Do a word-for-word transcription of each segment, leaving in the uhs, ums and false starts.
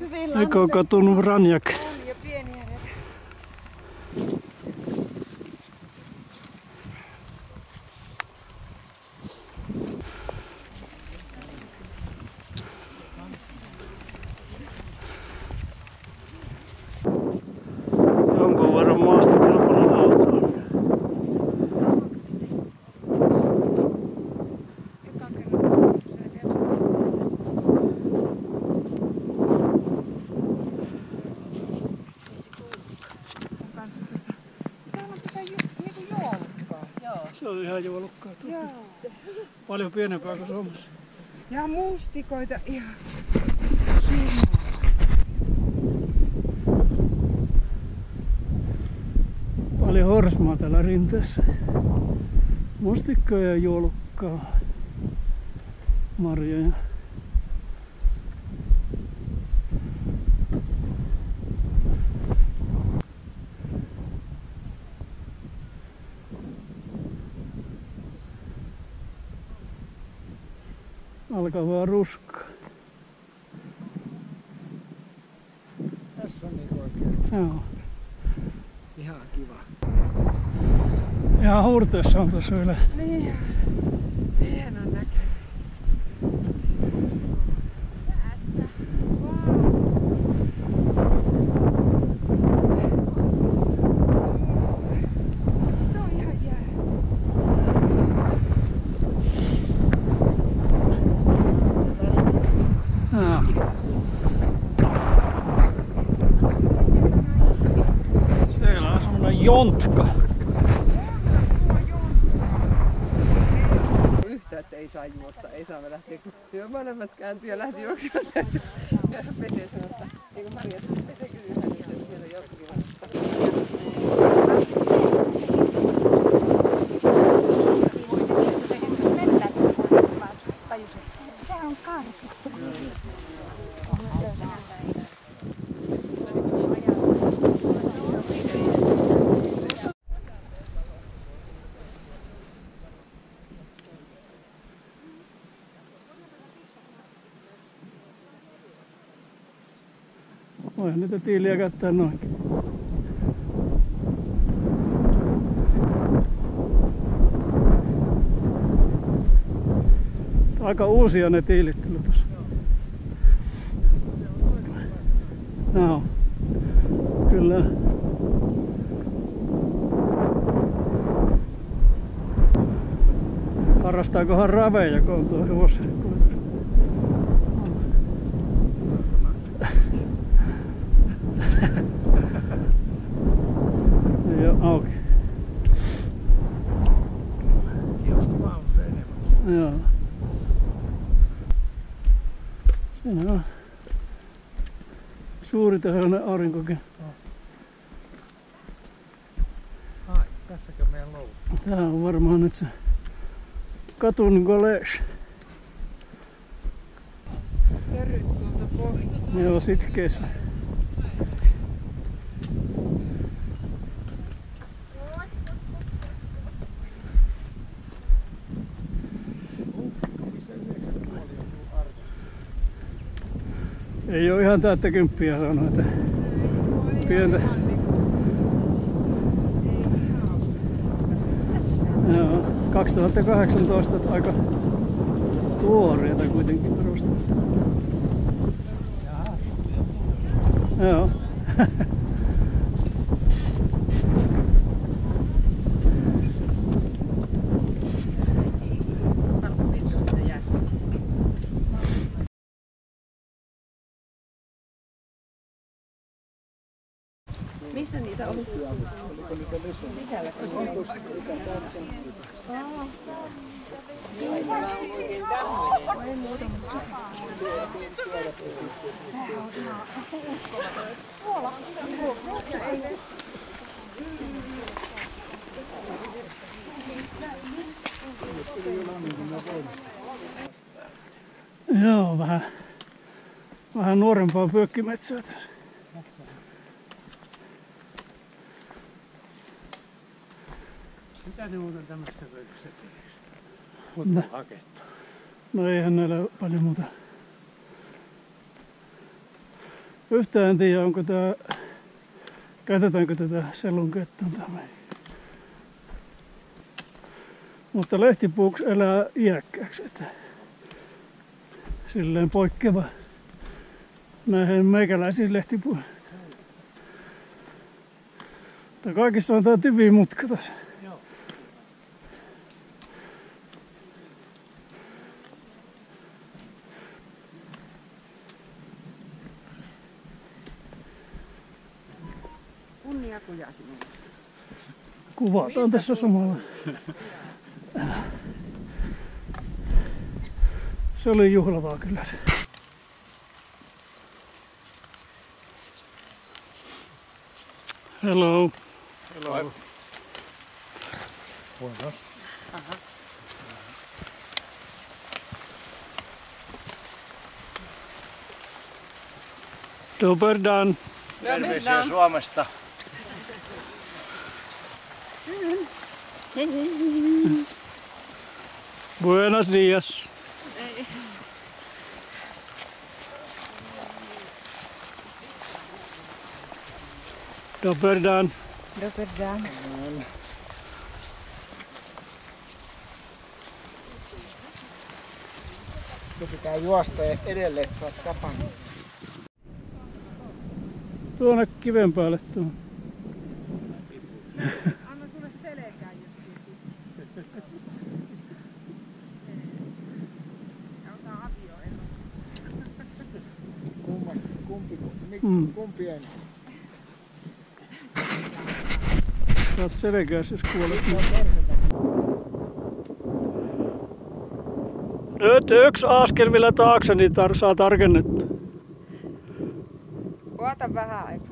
Eikö ole katunut ranjak? On ja pieniä. Jonkun verran maastokelpoinen auto. Se on ihan juolukkaa. Paljon pienempää kuin Suomessa. Ja mustikoita ihan. Paljon horsmaa täällä rinteessä. Mustikkoja ja juolukkaa. Marjoja. Alkavaa ruskaa. Tässä on niinku oikein. Joo. Ihan kiva. Ihan huurteessa on tässä vielä. Niin. Hienon näköinen. Tässä. Wow. Se on ihan jää. Joo. Siellä on semmonen jontka. Yhtä, että ei saa juosta, ei saa lähteä, kun työmolemmat kääntyy ja lähti juoksemaan. Ja Pete sanoi, että niin kuin Maria, että Pete kysyy häniltä, että siellä on jossakin vasta. Sehän on karhu. Voihan niitä tiiliä käyttää noinkin. Aika uusia ne tiilit kyllä tossa. Joo. Kyllä. Harrastaakohan raveja, kun on tuo hevosen kuljetus? Ei oo auki. Joo. Siinä on suuri tällainen aurinkokin. Ai, tässäkö meidän louta? Tää on varmaan nyt se Katun College. Pöryt tuolta pohjasta. Joo, sitkeissä. Ei oo ihan täyttä kymppiä sanoa, että pientä. Joo, kaksituhattakahdeksantoista, että aika tuoreita kuitenkin perustettu. Joo. Missä niitä oli? Sisällä. Joo, vähän, vähän nuorempaa pyökkimetsää tässä. Mitä ne muuten tämmöistä pöydässä tekisi? No. Haketta. No eihän näillä paljon muuta Yhtään en tiedä, onko tää, käytetäänkö tätä sellunkettunta. Mutta lehtipuuksi elää iäkkääksi, että silleen poikkeava näihin meikäläisiin lehtipuihin. Mutta kaikissa on tää tyvimutka tässä. Kunniakujaa sinulle. Kuvataan tässä samalla. Se oli juhlavaa kyllä. Hello. Hello. Buenas. Aha. Dober dan. Terveisiä Suomesta. Buenos dias. Dober dan. Dober dan. Se pitää juosta edelleen, että saat kapan. Tuonne kiven päälle tuon. Anna sulle selkään, jos siitä. Ja ota avioero. Kummasti, kumpi, Mm. kumpi ensin? Saat selkääs, jos kuolet. Nyt yksi askel vielä taakse, niin tar- saa tarkennettua. Oota vähän aikaa.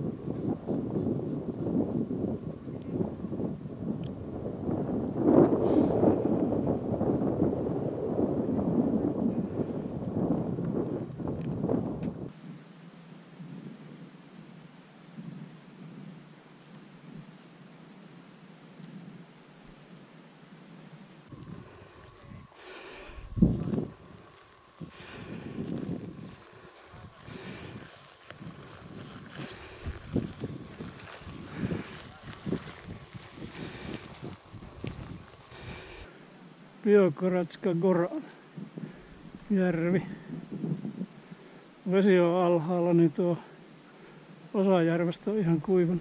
Biokoratska Goran järvi. Vesi on alhaalla, niin tuo osa järvestä on ihan kuivana.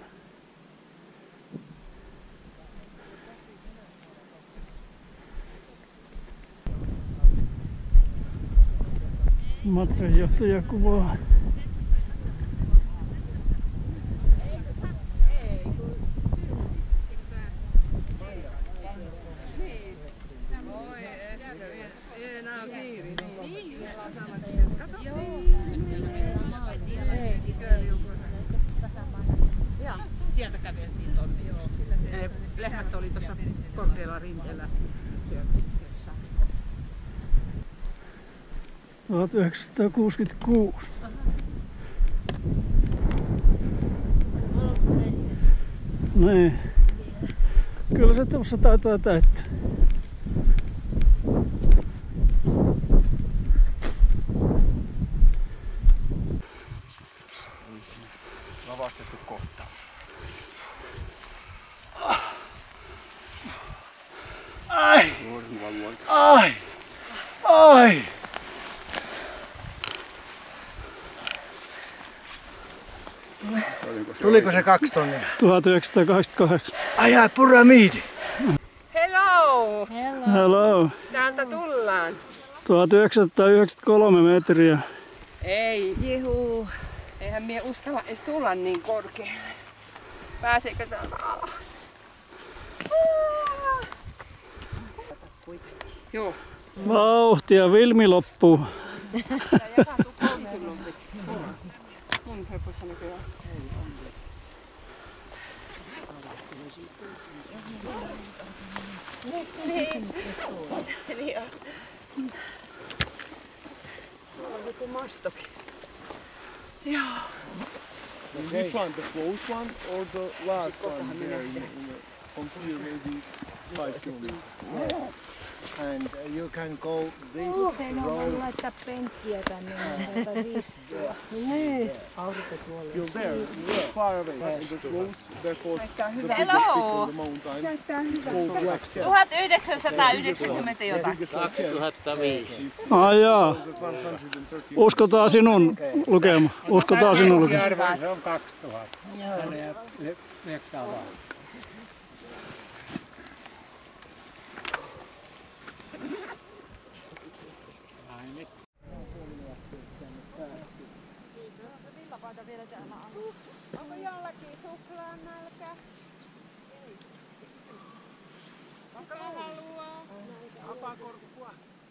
Matkanjohtaja kuvaa. Sieltä käveltiin tonne. Ne lehmät oli tuossa korkealla rinteellä. tuhatyhdeksänsataakuusikymmentäkuusi. Niin. Kyllä se tuossa taitaa täyttää. Lavastettu kohtaus. Ai! Ai! Ai! Tuliko se kaksi tonnia? tuhatyhdeksänsataakahdeksankymmentäkahdeksan. Ajaa pyramiidi! Hello! Hello. Täältä tullaan. tuhatyhdeksänsataayhdeksänkymmentäkolme metriä. Ei. Juhu. Eihän mie uskalla edes tulla niin korkealle. Pääseekö täältä alas? Joo. Vauhtia, Vilmi loppuu. Mun höpössä näköjään. Niin on. Tuolla on joku mastokin. Joo. Which one, the close one or the last one there in the, in the, from here maybe five kilometers? and you can go this Sen on voinut laittaa penkkiä tänne, niin saata istua. Niin. You're there, yeah. Far away. And the close, therefore the biggest Hello. peak on the mountain. Called Black Cat. tuhatyhdeksänsataayhdeksänkymmentä jotain. kaksituhattaviisi. Ai jaa. one hundred thirty. Uskotaan sinun lukema. Uskotaan sinun lukema. Keskiarvo se on kaksituhatta. Joo. Yhdeksän vaan. Onko jollakin suklaan nälkä? Onko haluaa? Apakorppua.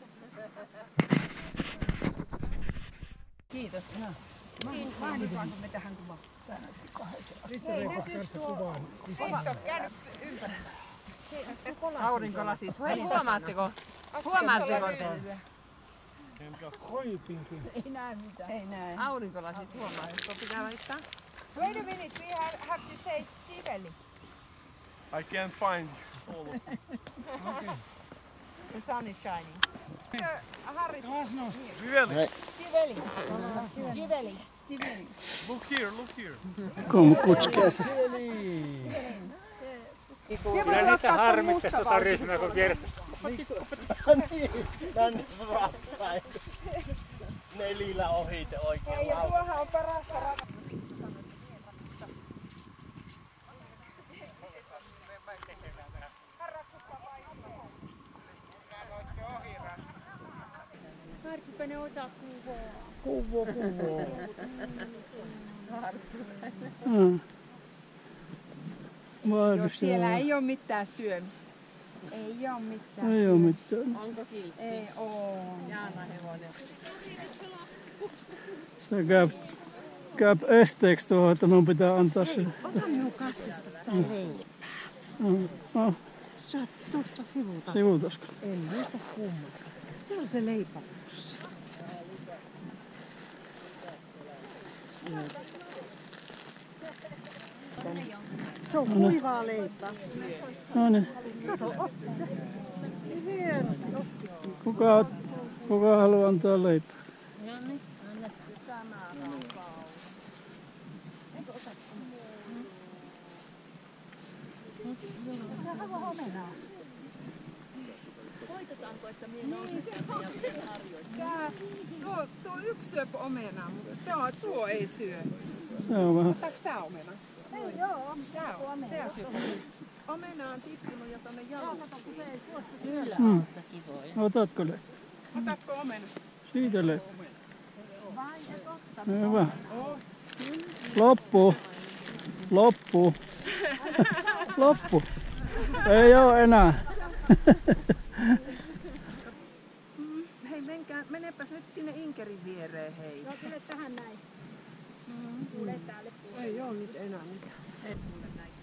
Kiitos. Mahdutaanko me tähän kuvaan? Mistä reipas kanssa kuvaan? Aurinkolasit. Huomaatteko? Huomaatteko te? Koipinkin. Ei näe mitään. Ei näe. Aurinkolasit huomaatteko? Pitää laittaa. Wait a minute, we have, have to say Siveli. I can't find all of them. The sun is shining. Harri, Really? Siveli. Siveli. Siveli. Look here, look here. Kom kutski. Kyllä niitä harmittaisi tota ryhmää, kun kierrästä. Tänne ratsain. Nelillä ohite oikein. Ei, ja tuohan on parasta rata. Harkipä ne ota kuvaa. Kuvo, kuvo. Mm. Jos siellä ei ole mitään syömistä. Ei ole mitään. Ei oo mitään. Onko kiltti? Ei oo. Jaana hevonen. Se käy, käy esteeksi tuohon, että minun pitää antaa se. Ota minun kassista sitä leipää. Mm. No, Saat tuosta sivulta. sivutasko? En muista kummassa. Se on se leipäpussi. Se on kuivaa leipää. No niin. Kuka, kuka haluaa antaa leipää? Koitetaanko, että minä nousen ja harjoitan? Tää, tuo, tuo yksi syö omenaa, mutta tuo, tuo ei syö. Se on vähän. Ottaako tää omena? Ei joo, Tää on. Tää syö. Omena on tippunut jo tonne jaluksiin. Mm. Otatko leipää? Otatko omena? Siitä leipää. Hyvä. Loppu. Loppu. Loppu. Ei oo enää. Hei, menkää, menepäs nyt sinne Inkerin viereen, hei. Joo, tule tähän näin. Tule täälle puolelle. Ei oo nyt enää mitään. Ei tule näin.